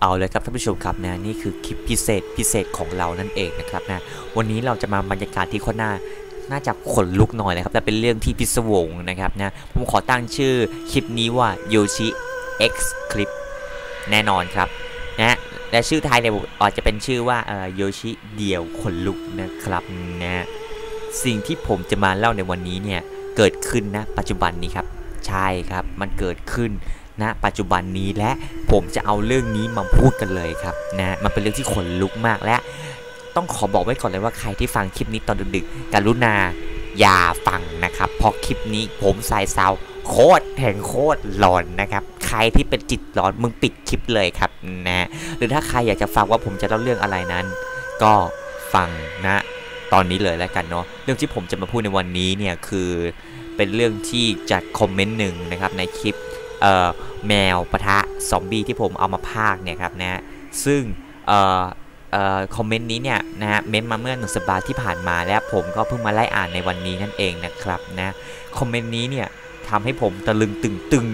เอาเลยครับท่านผู้ชมครับนะนี่คือคลิปพิเศษของเรานั่นเองนะครับนะวันนี้เราจะมาบรรยากาศที่ค่อนน่าจะขนลุกหน่อยนะครับแต่เป็นเรื่องที่พิศวงนะครับนะผมขอตั้งชื่อคลิปนี้ว่า Yoshi X Clip แน่นอนครับนะและชื่อไทยเนี่ยอาจจะเป็นชื่อว่าYoshi เดี่ยวขนลุกนะครับนะสิ่งที่ผมจะมาเล่าในวันนี้เนี่ยเกิดขึ้นนะปัจจุบันนี้ครับใช่ครับมันเกิดขึ้นณปัจจุบันนี้และผมจะเอาเรื่องนี้มาพูดกันเลยครับนะมันเป็นเรื่องที่ขนลุกมากและต้องขอบอกไว้ก่อนเลยว่าใครที่ฟังคลิปนี้ตอนดึกๆกรุณาอย่าฟังนะครับเพราะคลิปนี้ผมใส่ซาวโคตรแห่งโคตรหลอนนะครับใครที่เป็นจิตหลอนมึงปิดคลิปเลยครับนะหรือถ้าใครอยากจะฟังว่าผมจะเล่าเรื่องอะไรนั้นก็ฟังนะตอนนี้เลยแล้วกันเนาะเรื่องที่ผมจะมาพูดในวันนี้เนี่ยคือเป็นเรื่องที่จากคอมเมนต์หนึ่งนะครับในคลิปแมวปะทะซอมบี้ที่ผมเอามาพากเนี่ยครับนะซึ่งคอมเมนต์นี้เนี่ยนะฮะเม้นมาเมื่อ1 สัปดาห์ที่ผ่านมาและผมก็เพิ่งมาไล่อ่านในวันนี้นั่นเองนะครับนะคอมเมนต์นี้เนี่ยทำให้ผมตะลึงตึง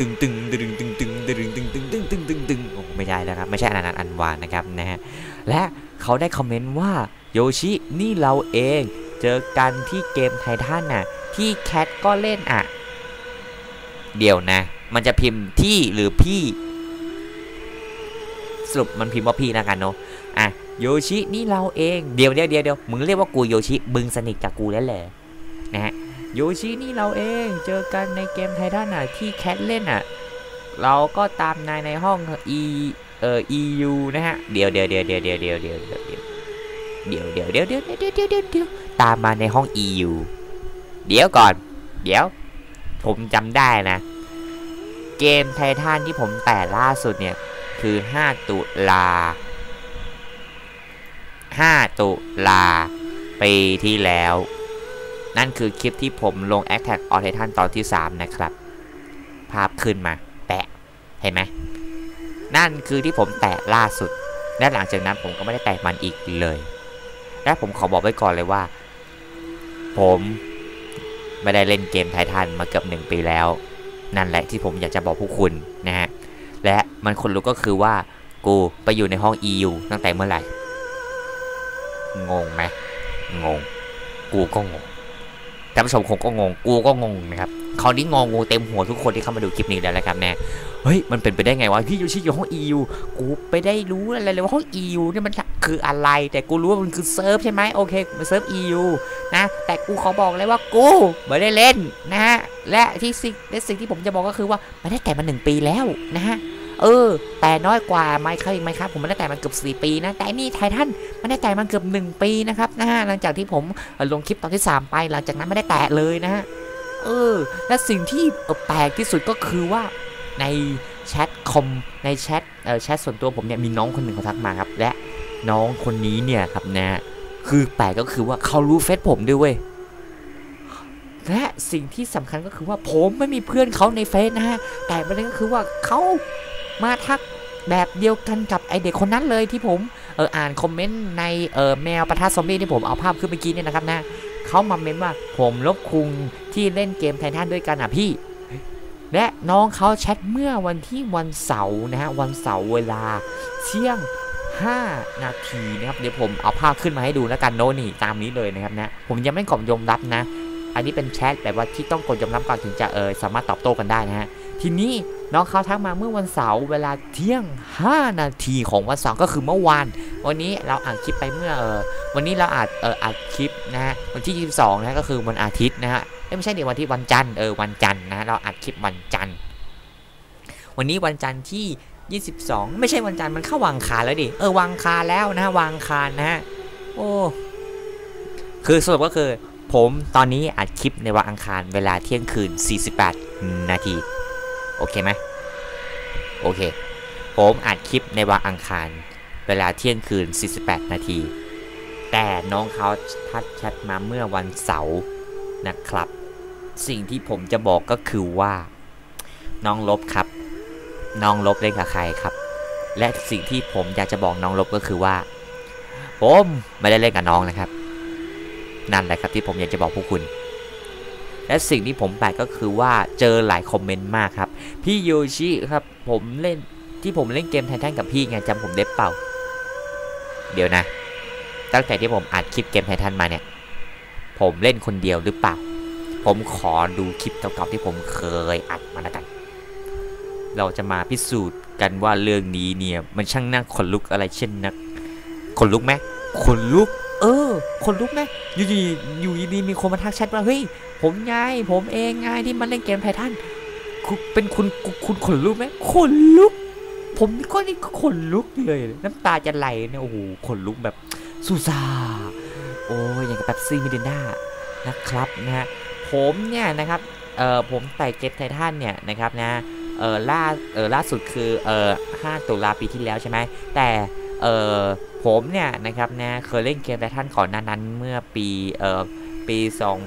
โอ้ไม่ได้แล้วครับไม่ใช่อันวานนะครับนะฮะและเขาได้คอมเมนต์ว่าโยชินี่เราเองเจอกันที่เกมไททันน่ะที่แคทก็เล่นอ่ะเดี๋ยวนะมันจะพิมพ์ที่หรือพี่สรุปมันพิมพ์ว่าพี่นะกันเนาะอ่ะโยชินี่เราเองเดี๋ยวมึงเรียกว่ากูโยชิมึงสนิทกับกูแล้วแหละนะฮะโยชินี่เราเองเจอกันในเกมไททันอ่ะที่แคทเล่นอ่ะเราก็ตามนายในห้องEU นะฮะเดี๋ยวตามมาในห้อง EU เดี๋ยวก่อนเดี๋ยวผมจำได้นะเกมไททันที่ผมแต่ล่าสุดเนี่ยคือ5 ตุลาปีที่แล้วนั่นคือคลิปที่ผมลง Attack on Titan ตอนที่3นะครับภาพขึ้นมาแปะเห็นไหมนั่นคือที่ผมแตะล่าสุดและหลังจากนั้นผมก็ไม่ได้แตะมันอีกเลยและผมขอบอกไว้ก่อนเลยว่าผมไม่ได้เล่นเกมไททันมาเกือบ1 ปีแล้วนั่นแหละที่ผมอยากจะบอกพวกคุณนะฮะและมันคนรู้ก็คือว่ากูไปอยู่ในห้อง EU ตั้งแต่เมื่อไหร่งงไหมงงกูก็งงท่านผู้ชมคงก็งงกูก็งงนะครับคราวนี้งงเต็มหัวทุกคนที่เข้ามาดูคลิปนี้แล้วนะครับแน่เฮ้ยมันเป็นไปได้ไงวะพี่โยชิอยู่ห้อง EU กูไปได้รู้อะไรเลยว่าห้อง EU เนี่ยมันคืออะไรแต่กูรู้ว่ามันคือเซิร์ฟใช่ไหมโอเคมันเซิร์ฟ EU นะแต่กูขอบอกเลยว่ากูไม่ได้เล่นนะฮะและสิ่งที่ผมจะบอกก็คือว่าไม่ได้แต่มา1 ปีแล้วนะฮะแต่น้อยกว่าไม่ครับผมไม่ได้แต่มันเกือบ4 ปีนะแต่นี่ไททันไม่ได้แต่มันเกือบ1 ปีนะครับนะฮะหลังจากที่ผมลงคลิปตอนที่3ไปหลังจากนั้นไม่ได้แตะเลยนะฮะและสิ่งที่แปลกที่สุดก็คือว่าในแชทส่วนตัวผมเนี่ยมีน้องคนหนึ่งเขาทักมาครับและน้องคนนี้เนี่ยครับนะคือแปลกก็คือว่าเขารู้เฟซผมด้วยเว้ยและสิ่งที่สำคัญก็คือว่าผมไม่มีเพื่อนเขาในเฟซนะฮะแต่ประเด็นก็คือว่าเขามาทักแบบเดียวกันกับไอเด็กคนนั้นเลยที่ผมอ่านคอมเมนต์ในแมวปะทะซอมบี้ที่ผมเอาภาพขึ้นเมื่อกี้เนี่ยนะครับนะเขามาเมนว่าผมลบคุงที่เล่นเกมไททันด้วยกันอ่ะพี่และน้องเขาแชทเมื่อวันเสาร์นะฮะวันเสาร์เวลาเที่ยง5 นาทีนะครับเดี๋ยวผมเอาภาพขึ้นมาให้ดูแล้วกันโน่นี่ตามนี้เลยนะครับนะผมยังไม่กดยอมรับนะอันนี้เป็นแชทแบบว่าที่ต้องกดยอมรับก่อนถึงจะสามารถตอบโต้กันได้นะฮะทีนี้น้องเขาทักมาเมื่อวันเสาร์เวลาเที่ยง5 นาทีของวันเสาร์ก็คือเมื่อวานวันนี้เราอ่านคลิปไปเมื่อวันนี้เราอัดคลิปนะฮะวันที่22นะก็คือวันอาทิตย์นะฮะไม่ใช่เดี๋ยววันจันทร์วันจันทร์นะเราอัดคลิปวันจันทร์วันนี้วันจันทร์ที่22ไม่ใช่วันจันทร์มันเข้าวันอังคารแล้วดิวันอังคารแล้วนะวันอังคารนะฮะโอ้คือสรุปก็คือผมตอนนี้อัดคลิปในวันอังคารเวลาเที่ยงคืน48 นาทีโอเคไหมโอเคผมอัดคลิปในวันอังคารเวลาเที่ยงคืน48 นาทีแต่น้องเขาทักแชทมาเมื่อวันเสาร์นะครับสิ่งที่ผมจะบอกก็คือว่าน้องลบครับน้องลบเล่นกับใครครับและสิ่งที่ผมอยากจะบอกน้องลบก็คือว่าผมไม่ได้เล่นกับน้องนะครับนั่นแหละครับที่ผมอยากจะบอกพวกคุณและสิ่งที่ผมแปลกก็คือว่าเจอหลายคอมเมนต์มากครับพี่โยชิครับผมเล่นที่ผมเล่นเกมไททันกับพี่ไงจำผมได้เปล่าเดี๋ยวนะตั้งแต่ที่ผมอัดคลิปเกมไททันมาเนี่ยผมเล่นคนเดียวหรือเปล่าผมขอดูคลิปเก่าๆที่ผมเคยอัดมาแล้วกันเราจะมาพิสูจน์กันว่าเรื่องนี้เนี่ยมันช่างน่าขนลุกอะไรเช่นนักขนลุกไหมขนลุกขนลุกไหมอยู่ดีมีคนมาทักแชทว่าเฮ้ยผมเองไงที่มันเล่นเกมไททันเป็นคุณขนลุกไหมขนลุกผมก็นี่ขนลุกเลยน้ำตาจะไหลเนี่ยโอ้โหขนลุกแบบซูซาโอ้ยอย่างกับเป๊ปซี่มิรินดานะครับนะฮะผมเนี่ยนะครับผมไต่เกมไททันเนี่ยนะครับนะล่าสุดคือ5 ตุลาปีที่แล้วใช่ไหมแต่ผมเนี่ยนะครับนะเคยเล่นเกมไททันก่อนนั้นเมื่อปี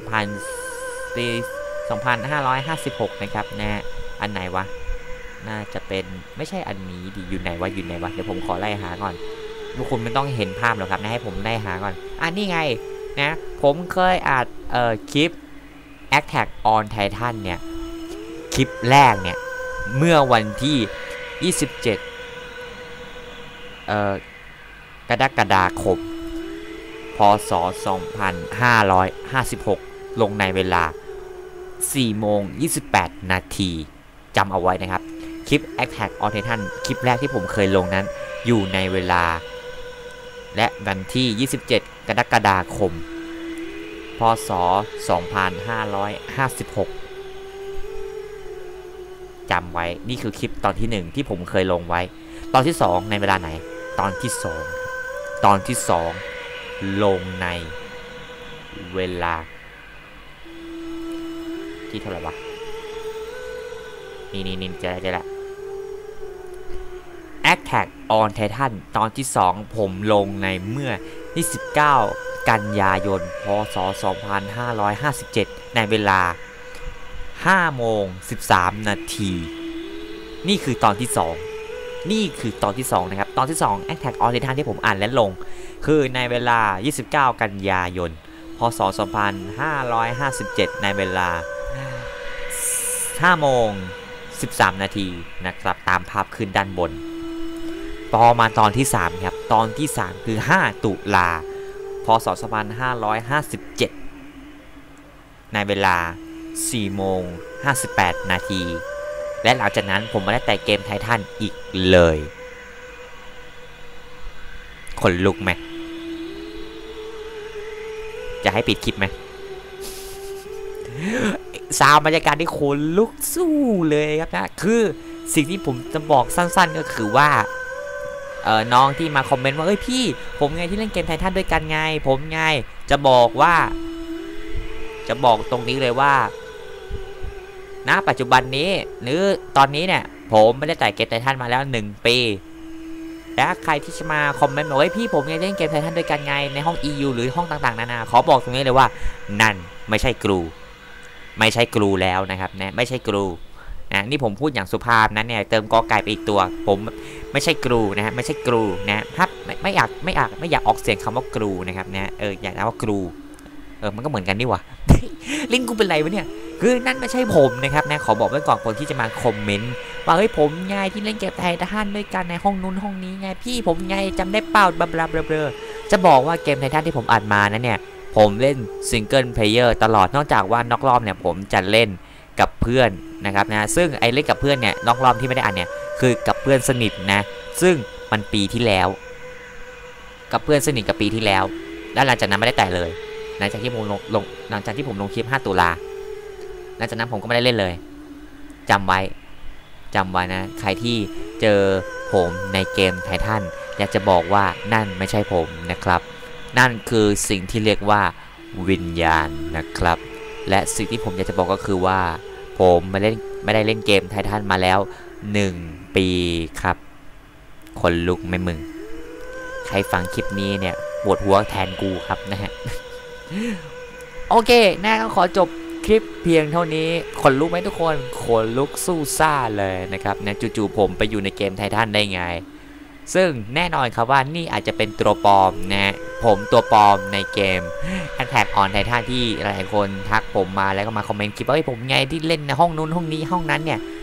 2556นะครับนะอันไหนวะน่าจะเป็นไม่ใช่อันนี้ดิอยู่ไหนวะเดี๋ยวผมขอไล่หาก่อนทุกคนไม่ต้องเห็นภาพหรอกครับนะให้ผมไล่หาก่อนนี่ไงนะผมเคยอัดคลิป Attack on Titan เนี่ยคลิปแรกเนี่ยเมื่อวันที่27กรกฎาคมพศ2556ลงในเวลา4:28 นาทีจำเอาไว้นะครับคลิป Attack on Titan คลิปแรกที่ผมเคยลงนั้นอยู่ในเวลาและวันที่27 กรกฎาคมพศ2556จำไว้นี่คือคลิปตอนที่1ที่ผมเคยลงไว้ตอนที่2ในเวลาไหนตอนที่2ลงในเวลาที่เท่าไหร่วะนี่จะละ Attack on Titan ตอนที่2ผมลงในเมื่อ29 กันยายนพศ2557ในเวลา5:13 นาทีนี่คือตอนที่2นะครับตอนที่2 Attack on Titan ที่ผมอ่านและลงคือในเวลา29 กันยายนพศ2557ในเวลา5:13 นาทีนะครับตามภาพขึ้นด้านบนต่อมาตอนที่3ครับตอนที่3คือ5 ตุลาพศ2557ในเวลา4:58 นาทีและหลังจากนั้นผมไม่ได้แต่เกมไททันอีกเลยขนลุกไหมจะให้ปิดคลิปไหมซาวบรรยากาศที่ขนลุกสู้เลยครับนะคือสิ่งที่ผมจะบอกสั้นๆก็คือว่าน้องที่มาคอมเมนต์ว่าเอ้ยพี่ผมไงที่เล่นเกมไททันด้วยกันไงผมไงจะบอกตรงนี้เลยว่าณปัจจุบันนี้หรือตอนนี้เนี่ยผมไม่ได้แต่เกมไททันมาแล้ว1 ปีและใครที่จะมาคอมเมนต์บอกว่าพี่ผมไงเล่นเกมไททันด้วยกันไงในห้อง EU หรือห้องต่างๆนานาขอบอกตรงนี้เลยว่านั่นไม่ใช่ครูแล้วนะครับนะไม่ใช่ครูนะนี่ผมพูดอย่างสุภาพนะเนี่ยเติมกอไก่ไปอีกตัวผมไม่ใช่ครูนะฮะไม่ใช่ครูนะครับไม่อยากออกเสียงคำว่าครูนะครับนะอยากนะว่าครูมันก็เหมือนกันนี่หว่า ลิ้นกูเป็นไรวะเนี่ยคือนั่นไม่ใช่ผมนะครับนะขอบอกไว้ก่อนคนที่จะมาคอมเมนต์ว่าเฮ้ยผมไงที่เล่นเกมไททันด้วยกันในห้องนู้นห้องนี้ไงพี่ผมไงจำได้เปล่าบลาเบลอจะบอกว่าเกมไททันที่ผมอัดมานั้นเนี่ยผมเล่นซิงเกิลเพลเยอร์ตลอดนอกจากว่านอกรอบเนี่ยผมจะเล่นกับเพื่อนนะครับนะซึ่งไอ้เล่นกับเพื่อนเนี่ยนอกรอบที่ไม่ได้อัดเนี่ยคือกับเพื่อนสนิทนะซึ่งมันปีที่แล้วกับเพื่อนสนิทกับปีที่แล้วแล้วหลังจากนั้นไม่ได้แต่เลยหลังจากที่ผมลงคลิป5 ตุลาหลังจากนั้นผมก็ไม่ได้เล่นเลยจำไว้นะใครที่เจอผมในเกมไททันอยากจะบอกว่านั่นไม่ใช่ผมนะครับนั่นคือสิ่งที่เรียกว่าวิญญาณนะครับและสิ่งที่ผมอยากจะบอกก็คือว่าผมไม่ได้เล่นเกมไททันมาแล้ว1 ปีครับคนลุกไม่มึงใครฟังคลิปนี้เนี่ยปวดหัวแทนกูครับนะฮะ โอเคนะก็ขอจบคลิปเพียงเท่านี้ขนลุกไหมทุกคนขนลุกสู้ซ่าเลยนะครับนะจู่ๆผมไปอยู่ในเกมไททันได้ไงซึ่งแน่นอนครับว่านี่อาจจะเป็นตัวปลอมนะผมตัวปลอมในเกม Attack on Titan ที่หลายคนทักผมมาแล้วก็มาคอมเมนต์คลิปว่าผมไงที่เล่นในห้องนู้นห้องนี้ห้องนั้นเนี่ย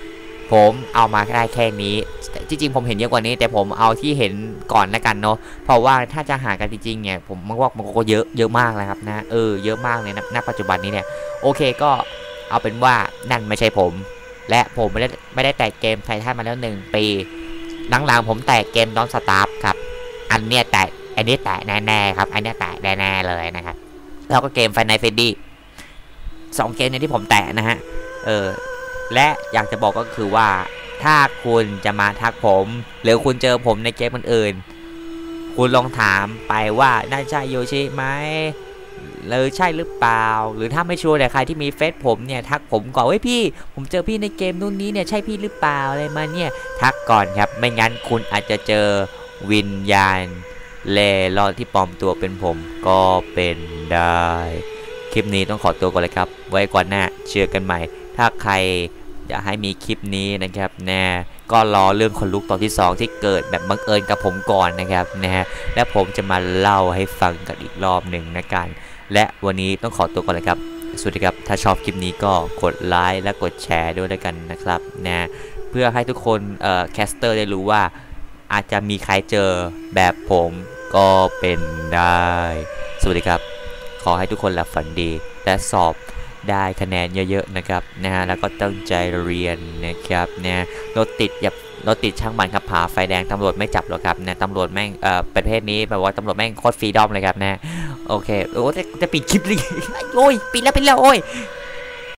ผมเอามาได้แค่นี้จริงๆผมเห็นเยอะกว่านี้แต่ผมเอาที่เห็นก่อนละกันเนาะเพราะว่าถ้าจะหากันจริงๆเนี่ยผมว่ามันก็เยอะมากเลยครับนะเยอะมากเลยนะณปัจจุบันนี้เนี่ยโอเคก็เอาเป็นว่านั่นไม่ใช่ผมและผมไม่ได้แตะเกมไททันมาแล้ว1 ปีหลังๆผมแตะเกมดอนสตาร์ฟครับอันนี้แตะแน่ๆครับอันนี้แตะแน่ๆเลยนะครับแล้วก็เกมไฟนอลเฟดดี้2 เกมนี้ที่ผมแตะนะฮะและอยากจะบอกก็คือว่าถ้าคุณจะมาทักผมหรือคุณเจอผมในเกมอื่นๆคุณลองถามไปว่าน่าใช่โยชิไหมหรือใช่หรือเปล่าหรือถ้าไม่ชัวร์แต่ใครที่มีเฟซผมเนี่ยทักผมก่อนเฮ้ยพี่ผมเจอพี่ในเกมนู่นนี้เนี่ยใช่พี่หรือเปล่าอะไรมาเนี่ยทักก่อนครับไม่งั้นคุณอาจจะเจอวิญญาณเล่ร่อนที่ปลอมตัวเป็นผมก็เป็นได้คลิปนี้ต้องขอตัวก่อนเลยครับไว้ก่อนหน้าเชื่อกันใหม่ถ้าใครอยากให้มีคลิปนี้นะครับก็รอเรื่องคนลุกตอนที่2ที่เกิดแบบบังเอิญกับผมก่อนนะครับและผมจะมาเล่าให้ฟังกันอีกรอบหนึ่งนะกันและวันนี้ต้องขอตัวก่อนเลยครับสวัสดีครับถ้าชอบคลิปนี้ก็กดไลค์และกดแชร์ด้วยกันนะครับเพื่อให้ทุกคนแคสเตอร์ได้รู้ว่าอาจจะมีใครเจอแบบผมก็เป็นได้สวัสดีครับขอให้ทุกคนหลับฝันดีและสอบได้คะแนนเยอะๆนะครับแล้วก็ตั้งใจเรียนนะครับรถติดช่างมันครับผ่าไฟแดงตำรวจไม่จับหรอกครับตำรวจแม่งประเทศนี้แบบว่าตำรวจแม่งโคตรฟรีดอมเลยครับโอเคโอ้จะปิดคลิปเลยโอ้ยปิดแล้วโอ้ย